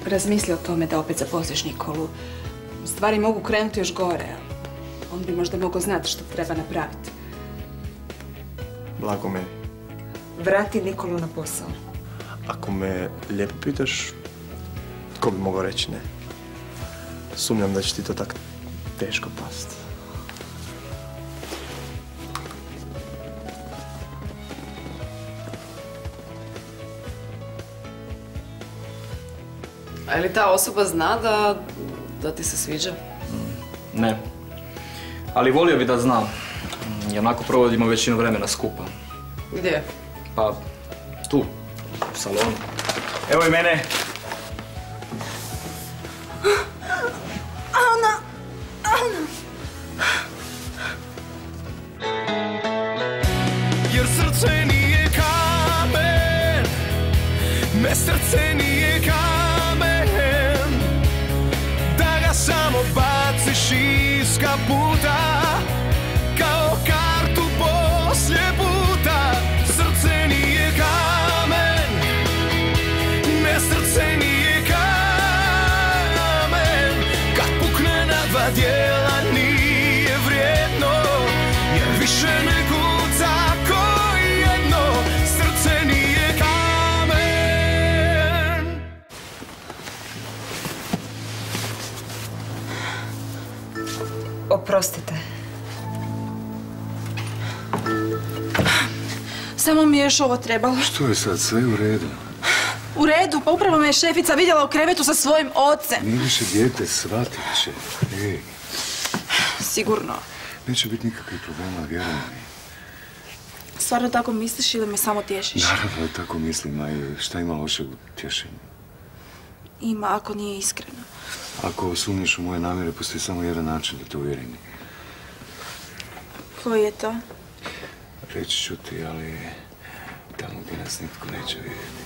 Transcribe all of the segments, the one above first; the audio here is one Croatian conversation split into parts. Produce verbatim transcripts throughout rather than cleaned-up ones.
razmisli o tome da opet zaposliš Nikolu. Stvari mogu krenuti još gore. On bi možda mogao znati što treba napraviti. Blago meni. Vrati Nikolu na posao. Ako me lijepo pitaš, tko bi mogao reći ne? Sumnjam da će ti to tako teško pasti. A je li ta osoba zna da, da ti se sviđa? Ne. Ali volio bi da znam. I onako provodimo većinu vremena skupa. Gdje? Pa, tu, u salonu. Evo i mene. Ana! Ana! Jer srce nije kamen, me srce nije kamen, da ga samo baciš iz kaputa, kao kartu poslije puta. Srce nije kamen, me srce nije kamen, kad pukne na dva dijela nije vrijedno, jer više ne kuca ko jedno. Srce nije kamen. Oprostite. Samo mi je još ovo trebalo. Što je sad, sve u redu? U redu, pa upravo me je šefica vidjela u krevetu sa svojim ocem. Nije više dijete, shvatit će. Ej. Sigurno. Neće biti nikakvih problema, vjerujem mi. Stvarno tako misliš ili me samo tješiš? Naravno da tako mislim, a i šta ima lošeg u tješenju? Ima, ako nije iskreno. Ako sumnješ u moje namjere, postoji samo jedan način da te uvjerim. Koji je to? Reći ću ti, ali tamo gdje nas nitko neće vidjeti.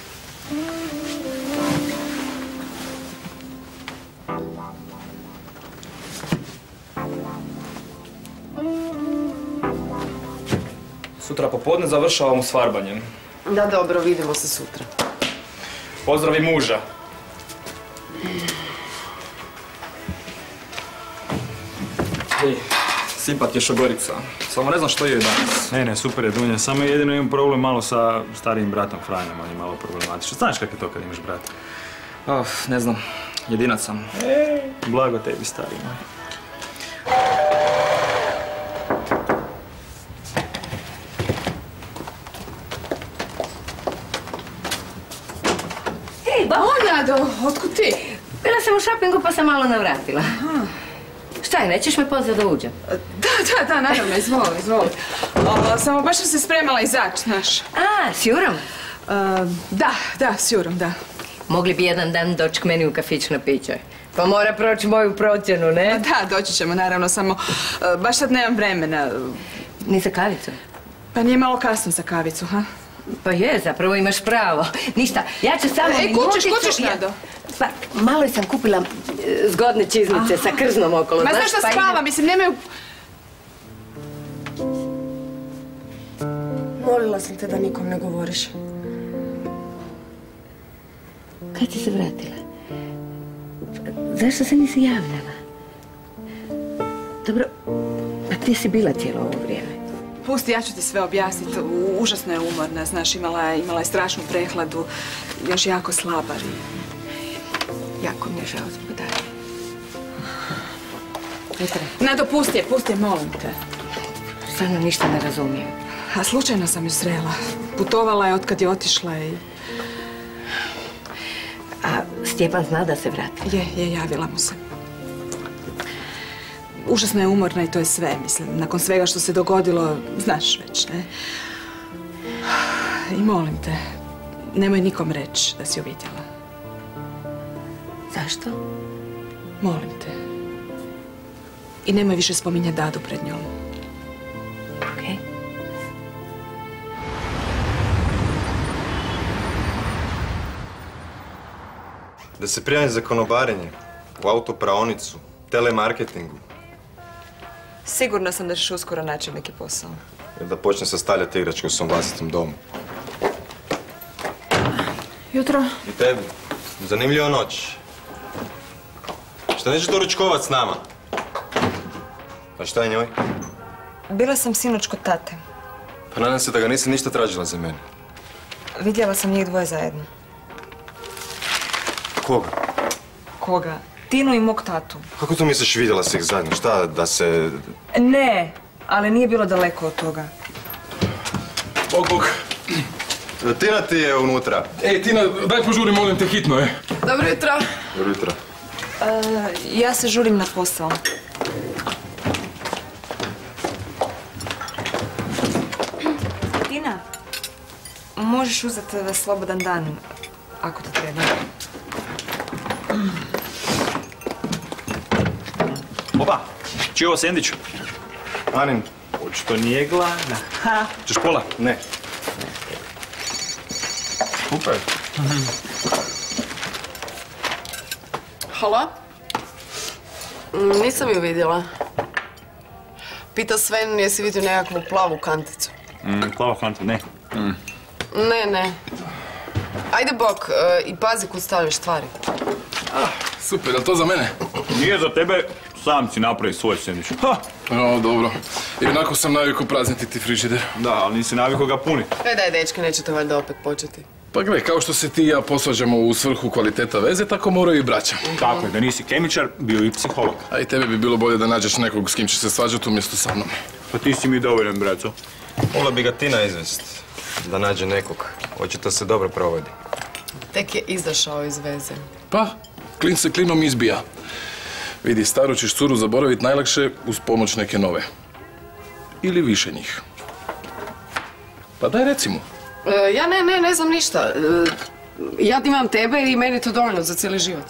Sutra popodne završavamo s farbanjem. Da, dobro, vidimo se sutra. Pozdravi muža. Ej, simpat je šogorica. Samo ne znam što je danas. Ne, ne, super je Dunja. Samo jedino imam problem malo sa starijim bratom Franjom. On je malo problematičan. Znaš kak je to kad imaš brata? Oh, ne znam. Jedinac sam. Ej, blago tebi, stari moj. Ej, ba Nado, otkud ti? Bila sam u šopingu pa sam malo navratila. Šta je, nećeš me pozvati da uđem? Da, da, da, naravno, izvoli, izvoli. O, samo baš sam se spremala izaći, znaš. A, s Jurom? Da, da, s Jurom, da. Mogli bi jedan dan doći k meni u kafić na piće. Pa mora proći moju procjenu, ne? Da, doći ćemo, naravno, samo baš sad nemam vremena. Ni za kavicu? Pa nije malo kasno za kavicu, ha? Pa je, zapravo imaš pravo. Ništa, ja ću samo Ej, kućiš, kućiš, Nado? Pa, malo sam kupila zgodne čizmice sa krznom okolo. Ma znaš šta spava, mislim, nemaju... Molila sam te da nikom ne govoriš. Kad si se vratila? Zašto se nisi javljala? Dobro, a gdje si bila cijelo ovo vrijeme? Pusti, ja ću ti sve objasniti. Užasno je umorna, znaš, imala je, imala je strašnu prehladu, još jako slaba. Jako mi je žao zbog Darije. Nado, pusti je, pusti je, molim te. Stvarno ništa ne razumijem. A slučajno sam ju srela. Putovala je otkad je otišla i... A Stjepan zna da se vrati? Je, je, javila mu se. Užasno je umorna i to je sve, mislim. Nakon svega što se dogodilo, znaš već, ne? I molim te, nemoj nikom reći da si ju vidjela. Zašto? Molim te. I nemoj više spominjati Dadu pred njom. Okej. Da se prijavim za konobarenje, u autopraonicu, telemarketingu. Sigurna sam da ćeš uskoro naći neki posao. Jer da počnem sastavljati igračke u svom vlastitom domu. Jutro. I tebi. Zanimljiva noć. Šta nećeš doručkovat s nama? A šta je njoj? Bila sam sinoć kod tate. Pa nadam se da ga nisi ništa tražila za mene. Vidjela sam njih dvoje zajedno. Koga? Koga? Tinu i mog tatu. Kako to misliš vidjela si ih zajedno? Šta, da se... Ne, ali nije bilo daleko od toga. Bog, bog. Tina ti je unutra. Ej, Tina, daj požuri, molim te, hitno, je. Dobro jutro. Dobro jutro. E, ja se žurim na posao. Tina, možeš uzeti slobodan dan, ako ti treba. Oba, čiji je ovo sendvič? Anin. Očito nije gladna. Ha. Češ pola? Ne. Super. Halo? Mm, Nisam ju vidjela. Pita Sven jesi vidio nekakvu plavu kanticu. Mm, plava kanta, ne. Mm. Ne, ne. Ajde bok e, i pazi kud stavljaš stvari. Ah, super, je to za mene? Nije za tebe, sam si napravi svoj sendvič. Ha! O, dobro. I onako sam navikao prazniti ti frižider. Da, ali nisi navikao ga puniti. E daj, dečke, nećete valjda opet početi. Pa gle, kao što se ti i ja posvađamo u svrhu kvaliteta veze, tako moraju i braća. Tako je, da nisi kemičar, bio i psiholog. A i tebi bi bilo bolje da nađeš nekog s kim će se svađati umjesto sa mnom. Pa ti si mi dovoljan, braco. Mogla bi ga Tina izvest. Da nađe nekog. Očito se dobro provodi. Tek je izašao iz veze. Pa, klin se klinom izbija. Vidi, staru ćeš curu zaboraviti najlakše uz pomoć neke nove. Ili više njih. Pa daj recimo. E, ja ne, ne, ne znam ništa. E, ja imam tebe i meni je to dovoljno za cijeli život.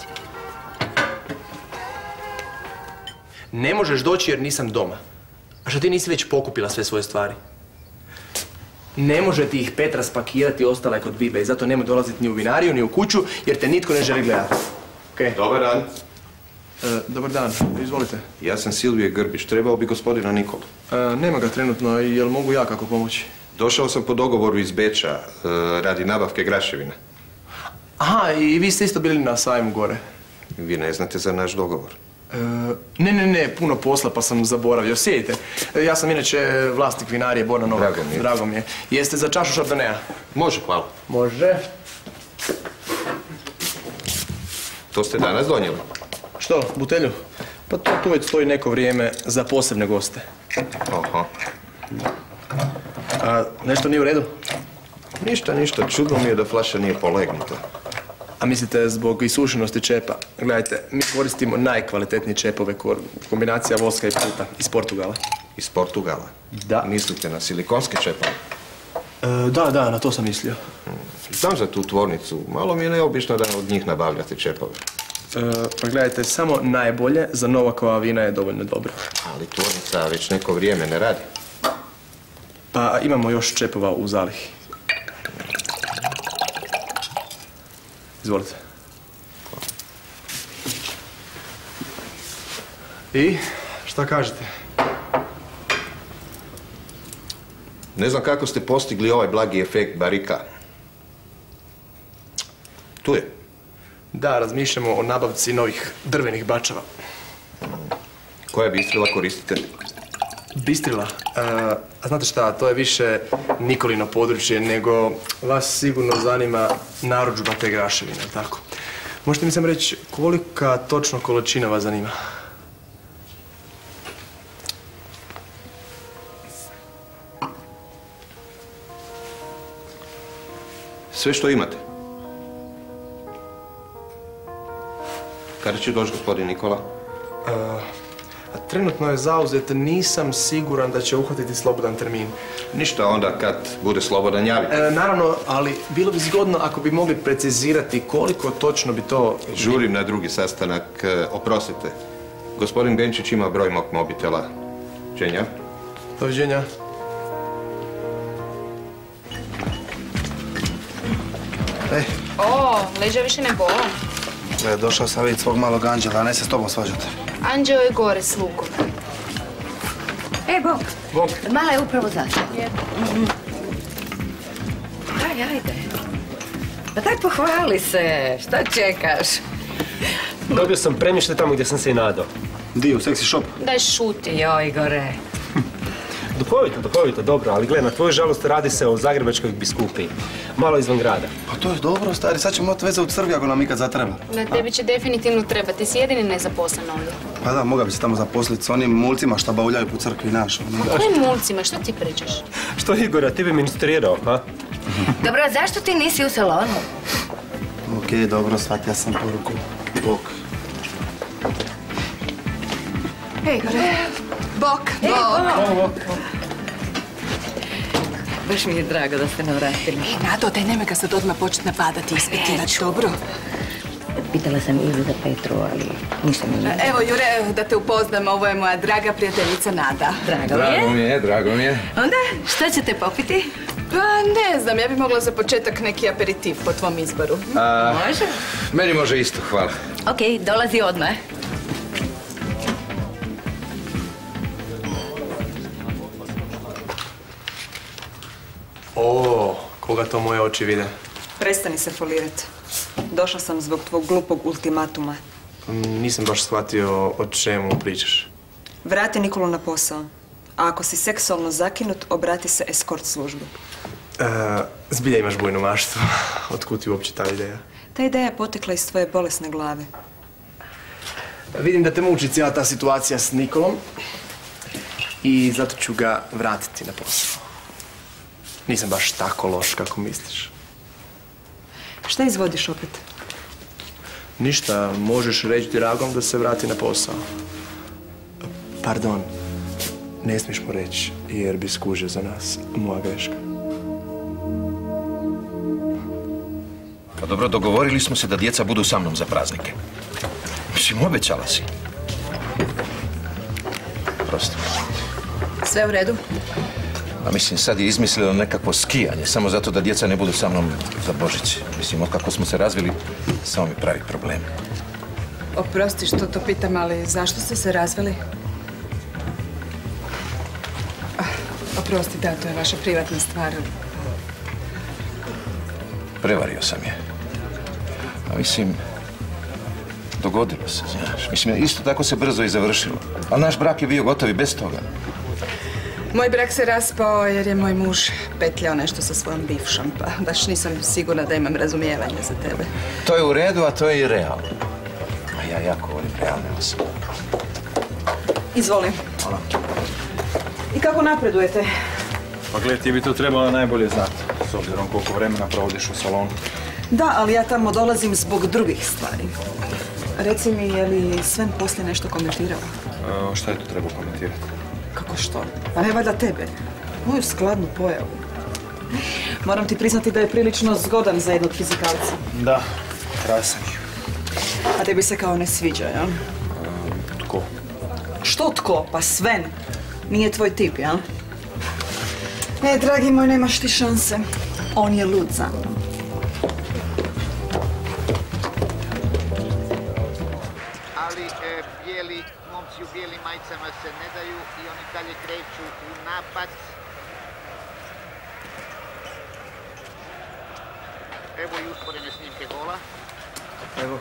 Ne možeš doći jer nisam doma. A što ti nisi već pokupila sve svoje stvari? Ne može ti ih Petra spakirati, ostala je kod Bibe i zato nemoj dolaziti ni u vinariju, ni u kuću jer te nitko ne želi gledati. Okay. Dobar dan. E, dobar dan, izvolite. Ja sam Silvije Grbić, trebao bi gospodina Nikolu. E, nema ga trenutno, jel mogu ja kako pomoći? Došao sam po dogovoru iz Beča e, radi nabavke graševina. Aha, i vi ste isto bili na sajmu gore. Vi ne znate za naš dogovor. E, ne, ne, ne, puno posla pa sam zaboravio. Sjedite, e, ja sam inače vlasnik vinarije Borna Novak. Drago mi je. Drago mi je. Jeste za čašu šardonea? Može, hvala. Može. To ste danas donijeli? Što, butelju? Pa to tu već stoji neko vrijeme za posebne goste. Aha. A nešto nije u redu? Ništa, ništa. Čudno mi je da flaša nije polegnuta. A mislite zbog isušenosti čepa? Gledajte, mi koristimo najkvalitetnije čepove, kombinacija voska i puta iz Portugala. Iz Portugala? Da. Mislite na silikonske čepove? E, da, da, na to sam mislio. Znam za tu tvornicu. Malo mi je neobično da od njih nabavljate čepove. E, pa gledajte, samo najbolje za Novakova vina je dovoljno dobro. Ali tvornica već neko vrijeme ne radi. Pa imamo još čepova u zalihi. Izvolite. I, šta kažete? Ne znam kako ste postigli ovaj blagi efekt barika. Tu je. Da, razmišljamo o nabavci novih drvenih bačava. Koja bistrila koristite? Bistrila? E, a znate šta, to je više Nikolino područje, nego vas sigurno zanima narudžba te graševine, tako? Možete mi sam reći kolika točno količina vas zanima? Sve što imate. Kada će doći gospodin Nikola? E, a trenutno je zauzet, nisam siguran da će uhvatiti slobodan termin. Ništa, onda kad bude slobodan javiti. E, naravno, ali bilo bi zgodno ako bi mogli precizirati koliko točno bi to... Žurim na drugi sastanak, e, oprostite. Gospodin Benčić ima broj mog mobitela. Čenja? Doviđenja. Ej. O, leđa više ne bole. Gle, došao sam vidjeti svog malog anđela, a ne se s tobom svađati. Anđeo je gore s Lukom. E, Bog. Bog. Mala je upravo zašla. Mm-hmm. Ajde, ajde. Pa daj pohvali se, šta čekaš? Dobio sam premještaj tamo gdje sam se i nadao. Di, u seksi shop? Daj šuti. Joj, Igore. Duhovito, duhovito, dobro, ali gledaj, na tvoju žalost radi se o Zagrebačkoj biskupiji. Malo izvan grada. Pa to je dobro, stari, sad ćemo imati veze u crvi ako nam ikad zatreba. Na tebi će definitivno trebati, ti si jedini nezaposlen ovdje. Pa da, mogao bi se tamo zaposliti s onim mulcima šta bauljaju po crkvi naš. O kojim mulcima, što ti pričaš? Što Igora, ti bi ministrirao, ha? Dobro, a zašto ti nisi u salonu? Okej, dobro, shvatio sam poruku. Bok. Hej, Igore. Bok, bok. Baš mi je drago da ste navratili. E, Nado, daj nemoj ga sad odmah početi napadati i ispitivati, dobro? Pitala sam Ilu za Petru, ali ništa mi nije. Evo, Jure, da te upoznam, ovo je moja draga prijateljica Nada. Drago mi je. Drago mi je, drago mi je. Onda, što ćete popiti? Pa ne znam, ja bih mogla za početak neki aperitiv po tvom izboru. A, Može? Meni može isto, hvala. Okej, dolazi odmah. O, koga to moje oči vide? Prestani se folirati. Došla sam zbog tvog glupog ultimatuma. Nisam baš shvatio o čemu pričaš. Vrati Nikolu na posao. A ako si seksualno zakinut, obrati se eskort službi. E, zbilja imaš bujnu maštu. Otkud ti uopće ta ideja? Ta ideja je potekla iz tvoje bolesne glave. Vidim da te muči cijela ta situacija s Nikolom i zato ću ga vratiti na posao. Nisam baš tako loš kako misliš. Šta izvodiš opet? Ništa, možeš reći Dragom da se vrati na posao. Pardon, ne smiješ mu reći jer bi skužio za nas. Moja greška. Pa dobro, dogovorili smo se da djeca budu sa mnom za praznike. Mislim, obećala si. Prosto. Sve u redu? A mislim, sad je izmislilo nekakvo skijanje, samo zato da djeca ne budu sa mnom za Božić. Mislim, otkako smo se razvili, samo mi pravi problem. Oprosti što to pitam, ali zašto ste se razveli? Ah, oprosti, da, to je vaša privatna stvar. Prevario sam je. A mislim, dogodilo se, znaš. Mislim, isto tako se brzo i završilo. Ali naš brak je bio gotov i bez toga. Moj brak se raspao jer je moj muž petljao nešto sa svojom bivšom, pa baš nisam sigurna da imam razumijevanje za tebe. To je u redu, a to je i realno. A ja jako volim realne osobe. Izvolim. Hvala. I kako napredujete? Pa gledaj, ti bi to trebala najbolje znati, s obzirom koliko vremena provodiš u salonu. Da, ali ja tamo dolazim zbog drugih stvari. Reci mi, je li Sven poslije nešto komentirao? E, šta je tu trebao komentirati? Kako što? Pa ne valjda tebe. Moju skladnu pojavu. Moram ti priznati da je prilično zgodan za jednog fizikalca. Da, krasan je. A tebi se kao ne sviđa, jel? E, tko? Što tko? Pa Sven. Nije tvoj tip, jel? E, dragi moj, nemaš ti šanse. On je lud za mnom. Ali e, bijeli, momci u bijelim majicama se ne daju i oni dalje kreću u napad. Evo i usporene snimke gola. Evo.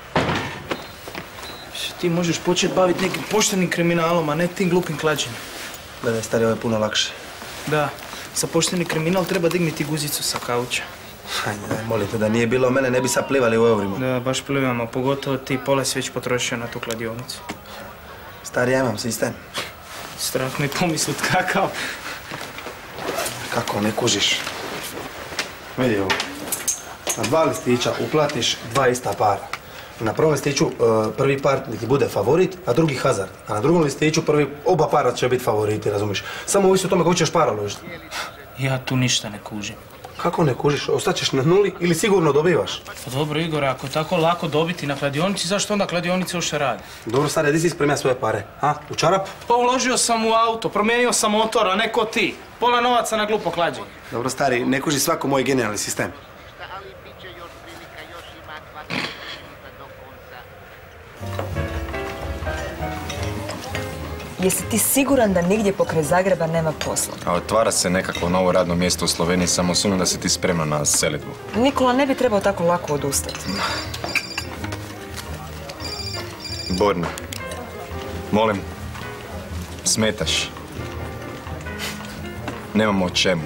Ti možeš početi baviti nekim poštenim kriminalom, a ne tim glupim klađenjem. Gledaj, stari, ovo je puno lakše. Da, za pošteni kriminal treba dignuti guzicu sa kauča. Ajde, daj, molim te, da nije bilo mene, ne bi sad plivali u eurima. Da, baš plivamo, pogotovo ti pola si već potrošio na tu kladionicu. Stari, ja imam sistem. Strah me pomislit kakav. Kako, ne kužiš? Vidi ovo. Na dva listića uplatiš dva ista para. Na prvom listiću uh, prvi par ti bude favorit, a drugi hazard. A na drugom listiću prvi, oba para će biti favoriti, razumiš? Samo ovisi o tome kako ćeš para uložiti. Ja tu ništa ne kužim. Kako ne kužiš? Ostaćeš na nuli ili sigurno dobivaš? Pa dobro, Igor, ako je tako lako dobiti na kladionici, zašto onda kladionice uopće rade? Dobro, stari, gdje si spremio svoje pare? A? U čarap? Pa uložio sam u auto, promijenio sam motor, a ne ko ti. Pola novaca na glupo klađenje. Dobro, stari, ne kuži svako moj genijalni sistem. Jesi ti siguran da nigdje pokraj Zagreba nema posla? A otvara se nekako novo radno mjesto u Sloveniji, samo sumnjam da si ti spremna na selidbu. Nikola ne bi trebao tako lako odustati. Borna, molim, smetaš. Nemamo o čemu.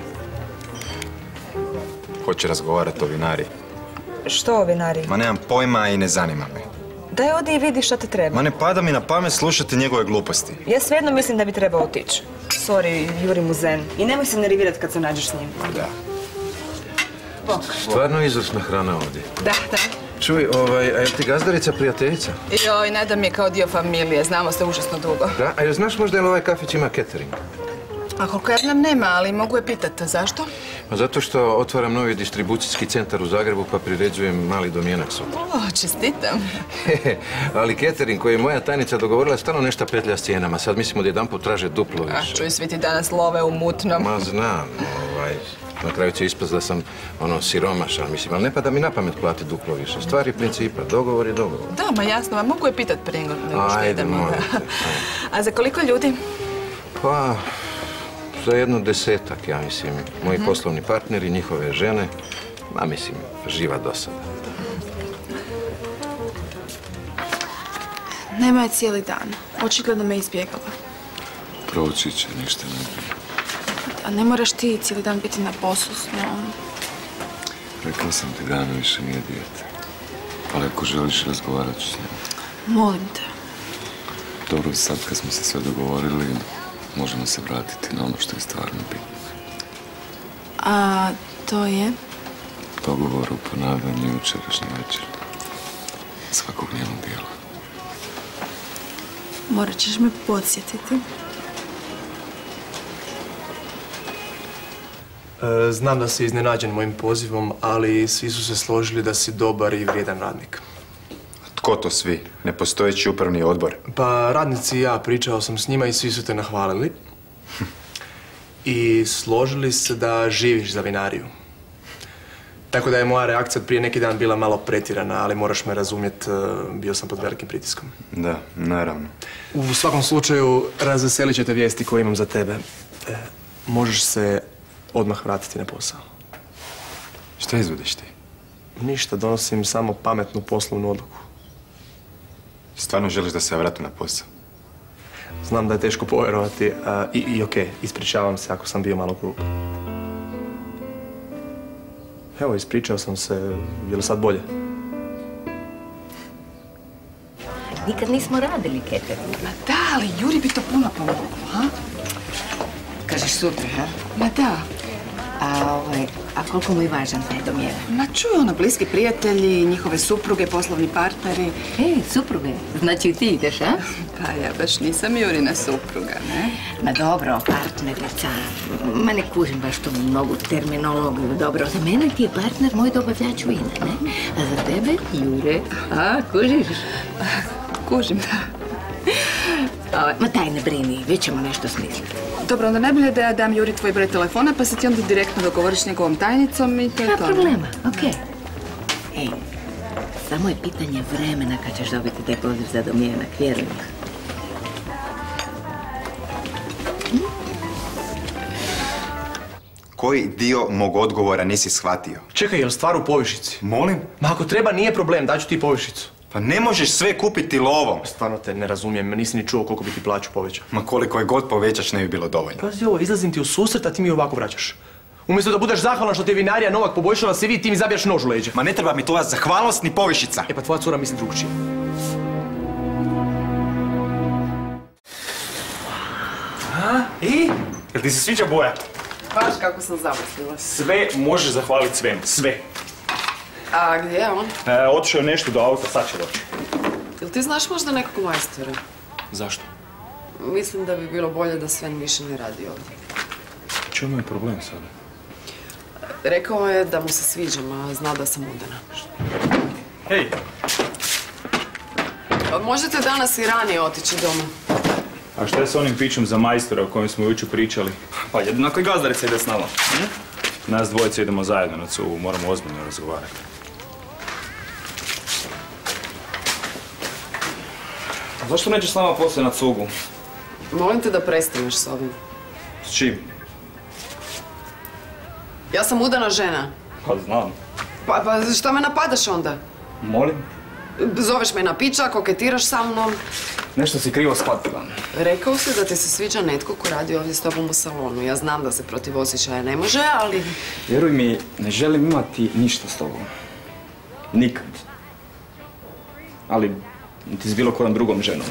Hoće razgovarati o vinari. Što o vinari? Ma nemam pojma i ne zanima me. Daj odi i vidi što te treba. Ma ne pada mi na pamet slušati njegove gluposti. Ja svejedno mislim da bi trebao otići. Sorry, jurim u zen. I nemoj se nervirati kad se nađeš s njim. Da. Stvarno izvrsna hrana ovdje. Da, da. Čuj, ovaj, a je ti gazdarica prijateljica? Joj, Nada mi je kao dio familije, znamo se užasno dugo. Da, a jel znaš možda jel ovaj kafić ima catering? A koliko ja znam nema, ali mogu je pitati. Zašto? Pa zato što otvaram novi distribucijski centar u Zagrebu pa priređujem mali domjenak sutra. O, čestitam. Ali catering koji je moja tajnica dogovorila stvarno nešto petlja s cijenama. Sad mislimo da jedanput traže duplo više. A, čuj, svi ti danas love u mutnom. Ma znam, ovaj, na kraju će ispast da sam ono siromašan, mislim, ali ne pada mi na pamet plati duplo više. Stvari principa, dogovor je dogovor. Da, ma jasno, a mogu je pitat prije nego što Ajde, idemo. molim Da. A za koliko ljudi? Pa, za jedno desetak, ja mislim. Moji Mhm. poslovni partneri, njihove žene, ma mislim, živa dosada. Nema je cijeli dan. Očigledno me izbjegala. Proći će, ništa ne bi. A ne moraš ti cijeli dan biti na poslu s njom. Rekao sam ti da nam više nije dijete. Ali ako želiš, razgovarat ću s njom. Molim te. Dobro, sad kad smo se sve dogovorili, možemo se vratiti na ono što je stvarno bitno. A to je? Dogovor o ponavljanju jučerašnje večer. Svakog njenog dijela. Morat ćeš me podsjetiti. E, Znam da si iznenađen mojim pozivom, ali svi su se složili da si dobar i vrijedan radnik. Tko to svi? Nepostojeći upravni odbor. Pa radnici i ja, pričao sam s njima i svi su te nahvalili. I složili se da živiš za vinariju. Tako da je moja reakcija od prije neki dan bila malo pretjerana, ali moraš me razumjeti, bio sam pod velikim pritiskom. Da, naravno. U svakom slučaju, razveselit će te vijesti koje imam za tebe. E, možeš se odmah vratiti na posao. Šta izvodiš ti? Ništa, donosim samo pametnu poslovnu odluku. Stvarno želiš da se ja vratim na posao? Znam da je teško povjerovati a, i, i okej, ispričavam se ako sam bio malo grub. Evo, ispričao sam se, je li sad bolje? Nikad nismo radili catering. Ma da, ali Juri bi to puno pomoglo, ha? Kažeš super, ha? Ma da. A, ovaj, a koliko mu je važan taj domjenak? Ma čuj, ono, bliski prijatelji, njihove supruge, poslovni partneri. Ej, supruge, znači i ti ideš, a? Pa ja baš nisam Jurina supruga, ne? Ma dobro, partnerica. Ma ne kužim baš tu mnogu terminologiju. Dobro, za mene ti je partner moj dobavljač vina, ne? A za tebe, Jure. A, kužiš? Kužim, da. A, ma taj ne brini, već ćemo nešto smisliti. Dobro, onda najbolje da ja dam Juri tvoj broj telefona, pa se ti onda direktno dogovoriš s njegovom tajnicom i to je to. Nema problema, okej. Ej, samo je pitanje vremena kad ćeš dobiti taj poziv za domjenak, vjeruj mi. Koji dio mog odgovora nisi shvatio? Čekaj, je li stvar u povišici? Molim? Ma ako treba, nije problem, daću ti povišicu. Pa ne možeš sve kupiti lovom. Stvarno te ne razumijem, nisi ni čuo koliko bi ti plaću povećao. Ma koliko je god povećaš ne bi bilo dovoljno. Pazi ovo, izlazim ti u susret, a ti mi ovako vraćaš. Umjesto da budeš zahvalan što ti je vinarija Novak poboljšala se vi, ti mi zabijaš nož u leđa. Ma ne treba mi tvoja zahvalnost ni povišica. E pa tvoja cura misli drugčije. A? I? Jel ti se sviđa boja? Baš kako sam zamislila. Sve možeš zahvaliti svemu, sve. A gdje je on? E, otišao je nešto do auta, sad će doći. Jel ti znaš možda nekog majstora? Zašto? Mislim da bi bilo bolje da Sven više ne radi ovdje. Čemu je problem sada? Rekao je da mu se sviđam, a zna da sam udana. Hej! Možete danas i ranije otići doma. A šta je s onim pićem za majstora o kojem smo jučer pričali? Pa jednako i gazdarica ide s nama. Hm? Nas dvojice idemo zajedno na cugu, moramo ozbiljno razgovarati. A zašto nećeš s nama poslije na cugu? Molim te da prestaneš s ovim. S čim? Ja sam udana žena. Pa znam. Pa, pa šta me napadaš onda? Molim? Zoveš me na pića, koketiraš sa mnom. Nešto si krivo shvatila. Rekao si da ti se sviđa netko ko radi ovdje s tobom u salonu. Ja znam da se protiv osjećaja ne može, ali... Vjeruj mi, ne želim imati ništa s tobom. Nikad. Ali niti s bilo kojom drugom ženom.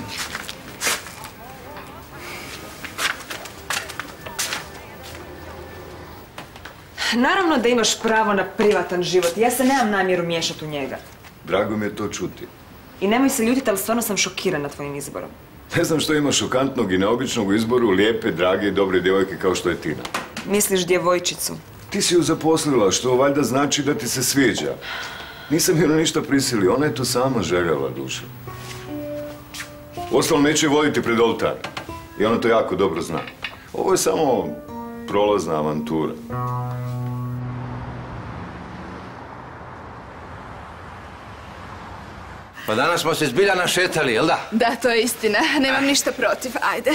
Naravno da imaš pravo na privatan život. Ja se nemam namjeru miješati u njega. Drago mi je to čuti. I nemoj se ljutiti, ali stvarno sam šokirana tvojim izborom. Ne znam što ima šokantnog i neobičnog u izboru lijepe, drage i dobre djevojke kao što je Tina. Misliš djevojčicu? Ti si ju zaposlila, što valjda znači da ti se sviđa. Nisam ju na ništa prisilio, ona je to sama željela, duša. Ostalo neće voditi pred oltar. I ona to jako dobro zna. Ovo je samo prolazna avantura. Pa danas smo se zbilja našetali, jel da? Da, to je istina. Nemam ništa protiv. Ajde.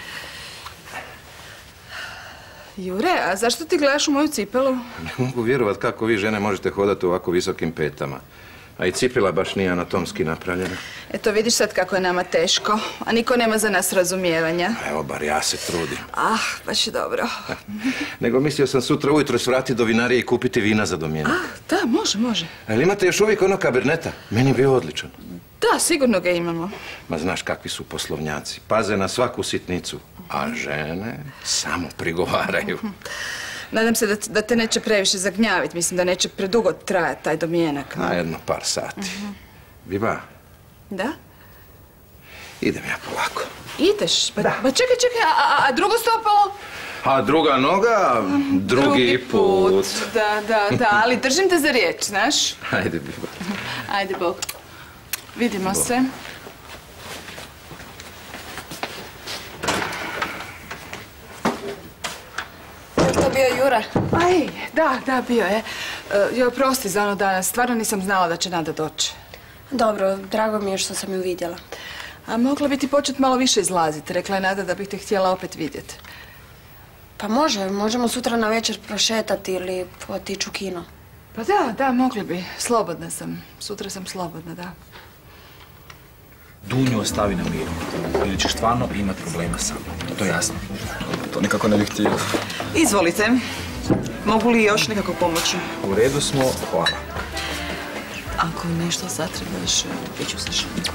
Jure, a zašto ti gledaš u moju cipelu? Ne mogu vjerovat kako vi žene možete hodati u ovako visokim petama. A i cipela baš nije anatomski napravljena. Eto, vidiš sad kako je nama teško, a niko nema za nas razumijevanja. Evo, bar ja se trudim. Ah, baš je dobro. Nego mislio sam sutra ujutro svrati do vinarije i kupiti vina za domjenak. Ah, da, može, može. Ali imate još uvijek ono kaberneta? Meni je bio odličan. Da, sigurno ga imamo. Ma znaš kakvi su poslovnjaci. Paze na svaku sitnicu. A žene samo prigovaraju. Nadam se da, da te neće previše zagnjaviti. Mislim da neće predugo trajati taj domjenak. Na jedno par sati. Uh-huh. Biba? Da? Idem ja polako. Ideš? Pa, pa čekaj, čekaj, a, a drugo stopalo? A druga noga, drugi, drugi put. put. Da, da, da, ali držim te za riječ, znaš? Ajde, Biba. Ajde, Bog. Vidimo Bog. se. To bio Jura? Aj, da, da, bio je. Uh, joj, prosti za ono danas. Stvarno nisam znala da će Nada doći. Dobro, drago mi je što sam ju vidjela. A mogla bi ti početi malo više izlaziti. Rekla je Nada da bih te htjela opet vidjeti. Pa može, možemo sutra na večer prošetati ili otići u kino. Pa da, da, mogli bi. Slobodna sam. Sutra sam slobodna, da. Dunju ostavi na miru. Ili ćeš stvarno imati problema sam. To je jasno. To nikako ne bih htio. Izvolite. Mogu li još nekako pomoći? U redu smo, hvala. Ako nešto zatrebaš, bit ću sa šanom.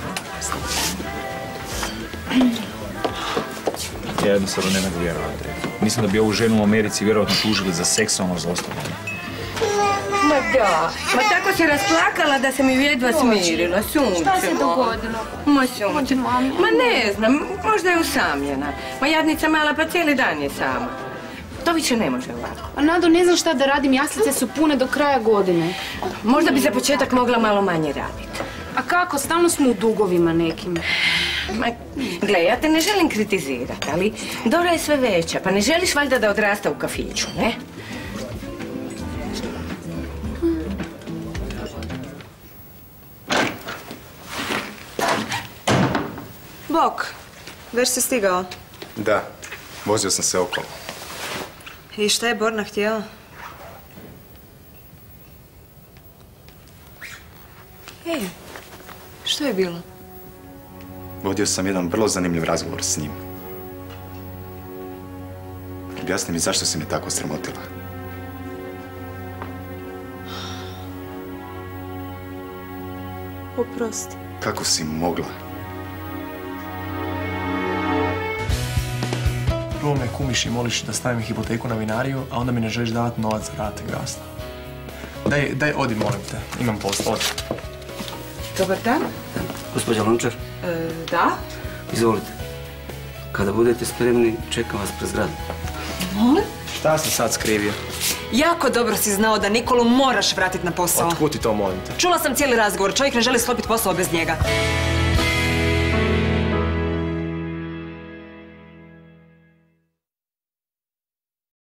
Ja jednostavno ne mogu vjerovati. Mislim da bi ovu ženu u Americi vjerojatno tužili za seksualno zlostavljanje. Ma da, ma tako se rasplakala da sam ju jedva smirila, sunce. Šta se dogodilo? Ma sunce, ma ne znam, možda je usamljena. Ma jadnica mala pa cijeli dan je sama. To više ne može ovako. A Nado, ne znam šta da radim, jaslice su pune do kraja godine. Možda bi za početak mogla malo manje raditi. A kako? Stalno smo u dugovima nekim. Ma, gle, ja te ne želim kritizirati, ali Dora je sve veća, pa ne želiš valjda da odrasta u kafiću, ne? Bok, već si stigao? Da, vozio sam se okolo. I šta je Borna htjela? Ej, što je bilo? Vodio sam jedan vrlo zanimljiv razgovor s njim. Objasni mi zašto si me tako sramotila. Oprosti. Kako si mogla? Prvo me kumiš i moliš da stavim hipoteku na vinariju, a onda mi ne želiš davati novac za rate gasna. Daj, daj, odi, molim te. Imam posla, odi. Dobar dan. Gospođa Lončar? E, da? Izvolite. Kada budete spremni, čekam vas pred zgradu. Molim? Šta sam sad skrivio? Jako dobro si znao da Nikolu moraš vratiti na posao. Otkud ti to, molim te? Čula sam cijeli razgovor. Čovjek ne želi sklopiti posao bez njega.